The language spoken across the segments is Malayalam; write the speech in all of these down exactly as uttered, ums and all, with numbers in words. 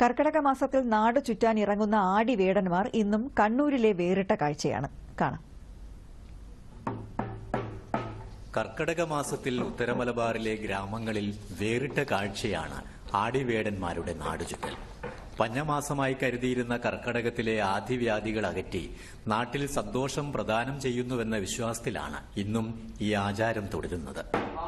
കർക്കിടക മാസത്തിൽ നാട് ചുറ്റാൻ ഇറങ്ങുന്ന ആടിവേടന്മാർ ഇന്നും കണ്ണൂരിലെ വേറിട്ട കാഴ്ചയാണ്. കാണാം. കർക്കിടക മാസത്തിൽ ഉത്തരമലബാറിലെ ഗ്രാമങ്ങളിൽ വേറിട്ട കാഴ്ചയാണ് ആടിവേടന്മാരുടെ നാടുചുറ്റൽ. പഞ്ഞമാസമായി കരുതിയിരുന്ന കർക്കടകത്തിലെ ആദിവ്യാധികൾ അകറ്റി നാട്ടിൽ സന്തോഷം പ്രദാനം ചെയ്യുന്നുവെന്ന വിശ്വാസത്തിലാണ് ഇന്നും ഈ ആചാരം തുടരുന്നത്.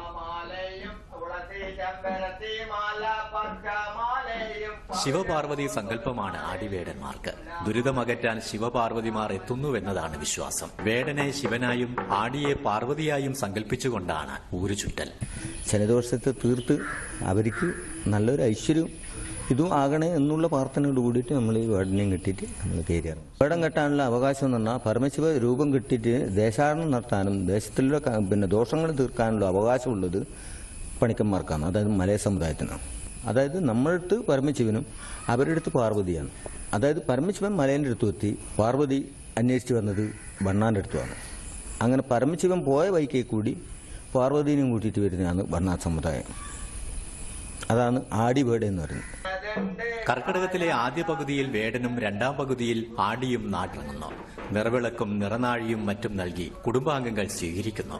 ശിവപാർവതി സങ്കല്പമാണ് ആടിവേടന്മാർക്ക്. ദുരിതമകറ്റാൻ ശിവപാർവതിമാർ എത്തുന്നുവെന്നതാണ് വിശ്വാസം. വേടനെ ശിവനായും ആടിയെ പാർവതിയായും സങ്കല്പിച്ചുകൊണ്ടാണ് ഊരുചുറ്റൽ. ശനിദോഷത്തെ തീർത്ത് അവർക്ക് നല്ലൊരു ഐശ്വര്യം ഇതും ആകണേ എന്നുള്ള പ്രാർത്ഥനയോട് കൂടിയിട്ട് നമ്മൾ ഈ വേടനെയും കെട്ടിയിട്ട് നമ്മൾ കയറിയാണ്. വേടം കെട്ടാനുള്ള അവകാശം എന്ന് പറഞ്ഞാൽ പരമശിവ രൂപം കെട്ടിയിട്ട് ദേശാടനം നടത്താനും ദേശത്തിലുള്ള പിന്നെ ദോഷങ്ങൾ തീർക്കാനുള്ള അവകാശമുള്ളത് പണിക്കന്മാർക്കാണ്, അതായത് മലയ സമുദായത്തിനാണ്. അതായത് നമ്മളടുത്ത് പരമശിവനും അവരുടെ അടുത്ത് പാർവതിയാണ്. അതായത് പരമശിവൻ മലേൻ്റെ അടുത്ത് എത്തി, പാർവതി അന്വേഷിച്ച് വന്നത് ബണ്ണാൻ്റെ അടുത്തുമാണ്. അങ്ങനെ പരമശിവൻ പോയ വൈക്കേ കൂടി പാർവതിനെയും കൂട്ടിയിട്ട് വരുന്നതാണ് ബണ്ണാ സമുദായം. അതാണ് ആടിവേട എന്ന് പറയുന്നത്. കർക്കിടകത്തിലെ ആദ്യ പകുതിയിൽ വേടനും രണ്ടാം പകുതിയിൽ ആടിയും നാട്ടിറങ്ങുന്നു. നിറവിളക്കും നിറനാഴിയും മറ്റും നൽകി കുടുംബാംഗങ്ങൾ സ്വീകരിക്കുന്നു.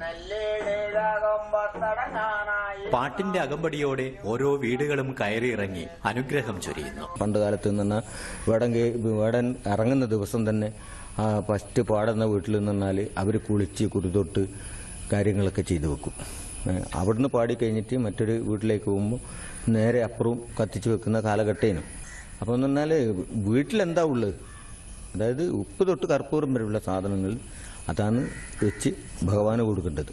പാട്ടിന്റെ അകമ്പടിയോടെ ഓരോ വീടുകളും കയറിയിറങ്ങി അനുഗ്രഹം ചൊരിയുന്നു. പണ്ട് കാലത്ത് നിന്ന് വേടൻ വേടൻ ഇറങ്ങുന്ന ദിവസം തന്നെ ഫസ്റ്റ് പാടുന്ന വീട്ടിൽ നിന്നാൽ അവർ കുളിച്ച് കുരുതൊട്ട് കാര്യങ്ങളൊക്കെ ചെയ്തു വെക്കും. അവിടുന്ന് പാടിക്കഴിഞ്ഞിട്ട് മറ്റൊരു വീട്ടിലേക്ക് പോകുമ്പോൾ നേരെ അപ്പുറവും കത്തിച്ച് വെക്കുന്ന കാലഘട്ടേനും. അപ്പോൾ എന്ന് പറഞ്ഞാൽ വീട്ടിലെന്താ ഉള്ളത്, അതായത് ഉപ്പ് തൊട്ട് കർപ്പൂരം വരെയുള്ള സാധനങ്ങൾ അതാണ് വെച്ച് ഭഗവാന് കൊടുക്കേണ്ടത്.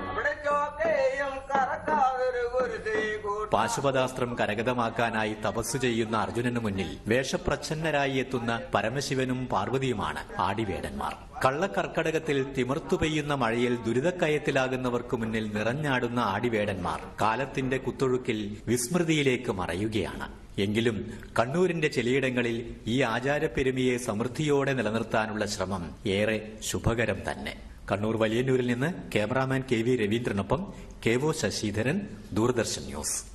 പാശുപതാസ്ത്രം കരഗതമാക്കാനായി തപസ്സു ചെയ്യുന്ന അർജുനന് മുന്നിൽ വേഷപ്രച്ഛന്നരായി എത്തുന്ന പരമശിവനും പാർവതിയുമാണ് ആടിവേടന്മാർ. കള്ളക്കർക്കടകത്തിൽ തിമിർത്തു പെയ്യുന്ന മഴയിൽ ദുരിതക്കയത്തിലാകുന്നവർക്കു മുന്നിൽ നിറഞ്ഞാടുന്ന ആടിവേടന്മാർ കാലത്തിന്റെ കുത്തൊഴുക്കിൽ വിസ്മൃതിയിലേക്ക് മറയുകയാണ്. എങ്കിലും കണ്ണൂരിന്റെ ചിലയിടങ്ങളിൽ ഈ ആചാരപ്പെരുമയെ സമൃദ്ധിയോടെ നിലനിർത്താനുള്ള ശ്രമം ഏറെ ശുഭകരം തന്നെ. കണ്ണൂർ വലിയന്നൂരിൽ നിന്ന് ക്യാമറാമാൻ കെ വി രവീന്ദ്രനൊപ്പം K O Sasidharan, Doordarshan news.